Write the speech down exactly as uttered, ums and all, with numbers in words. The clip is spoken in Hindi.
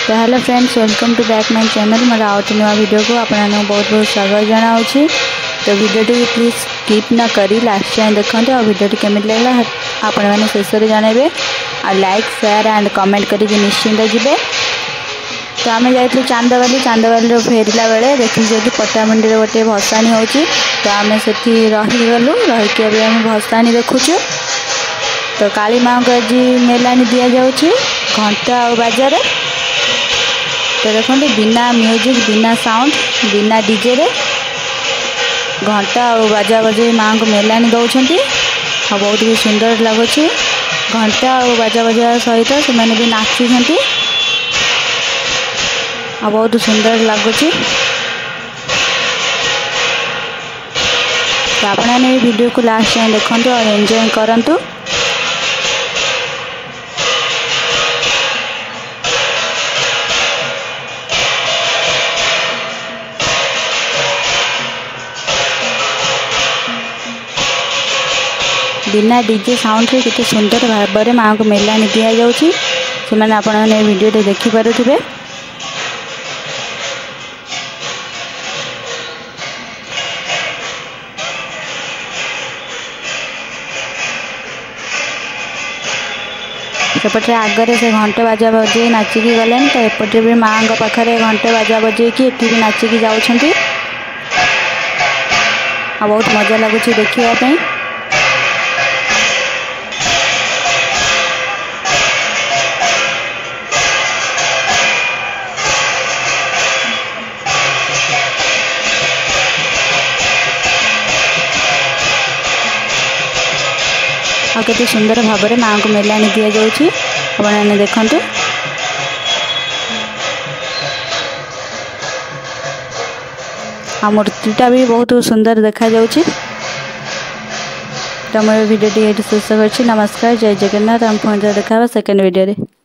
तो hello friends, welcome to back my channel. मोर आउट नुआ वीडियो को आप बहुत बहुत स्वागत जनाऊँगी। तो वीडियो टी प्लीज स्किप न करी लास्ट टाइम देखते और वीडियो केमी लगे आपण मैंने शेष में जनइबे आ लाइक शेयर एंड कमेंट करके निश्चिंत जी। तो आम जाइए चांदवाली चांदवाली फेरला बेले देखी जो पट्टामुंडी गोटे भसाणी हो, तो आम से रहीगलु रहीकि अभी आम भसाणी देखुचु। तो काली माँ को आज मेलानी दि जाऊँगी घंटा और बाजार। तो देखो बिना म्यूजिक बिना साउंड बिना डीजे रे घंटा और बाजा बजे माँ को मेलानी दौरान और बहुत भी सुंदर लगुच। घंटा और बाजा बजा सहित से मैंने भी नाचुं और बहुत सुंदर लगुच। तो आपने वीडियो को लास्ट टाइम देखते और एंजॉय करंतु। बिना डीजे साउंड से कितने सुंदर भाव में माँ को मेलानी दि जाऊँगी से मैंने आपने वीडियो देखिपे। सेपटे आगरे से घंटे बाजा बजे नाचिकी गले, तो एपटे भी माँ पाखे घंटे बाजा बजे कि एटी भी नाचिकी जाऊँगी। बहुत मजा लगुच देखापी। और केते सुंदर भाव में माँ को मेलानी दि जाऊँगी आपने देखते। आ मूर्तिटा भी बहुत सुंदर देखा जाऊँगी। तो मोर वीडियो ये शेष कर। नमस्कार, जय जगन्नाथ। हम पुणी देखा सेकेंड वीडियो रे।